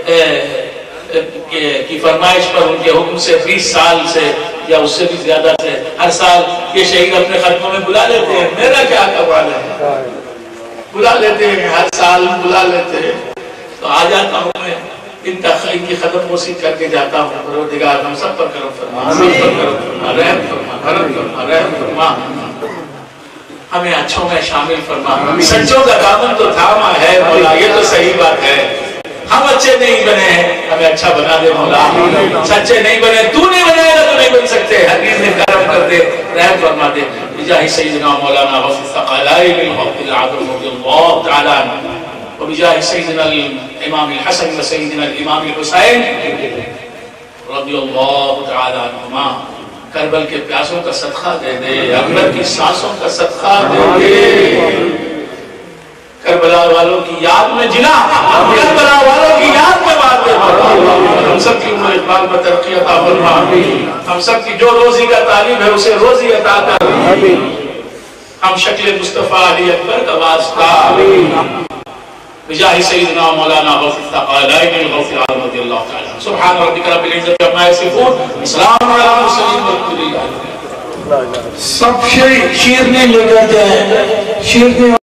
Speaker 2: کی فرمائش پر ان کے حکم سے 20 سال سے یا اس سے بھی زیادہ سے ہر سال یہ شہید اپنے خدموں میں بلا لیتے ہیں، میرا کیا کمال ہے، بلا لیتے ہیں، ہر سال بلا لیتے ہیں، تو آ جاتا ہوں میں، ان کی خدمت وسیع کر کے جاتا ہوں، پروردگار ہم سب پر کرم فرما، ہم سب پر کرم فرما، رحم فرما، کرم فرما، رحم فرما، ہمیں اچھوں میں شامل فرما، سچوں کا دامن تو تھاما ہے مولا، یہ تو صحیح بات ہے، ہم اچھے نہیں بنے ہیں، ہمیں اچھا بنا دے مولا، سچے نہیں بنے، تو نہیں بنائے گا تو نہیں بن سکتے، حقیق میں کرم کر دے، رحم فرما دے، بجاہ سیدنا مولانا غوث الثقلین الحق العظم رضی اللہ تعالی عنہ، وبجاہ سیدنا الامام الحسن و سیدنا الامام الحسین رضی اللہ تعالی عنہما، کربل کے پیاسوں کا صدقہ دے دے، اکبر کی سانسوں کا صدقہ دے دے، کربلا والوں کی یاد میں جنا، کربلا والوں کی یاد میں بات دے، ہم سب کی عمر اقبال میں ترقی عطا فرما، ہم سب کی جو روزی کا طالب ہے اسے روزی عطا کر، ہم شکل مصطفیٰ علی اکبر کا واسطہ، بجاہ سیدنا مولانا غوث الثقلین الغوث العظم رضی اللہ تعالی عنہ، سبحان ربک رب العزت عما یصفون، سلام علی المرسلین والحمد للہ۔
Speaker 4: سب شیر نے لے کر جائے، شیر نے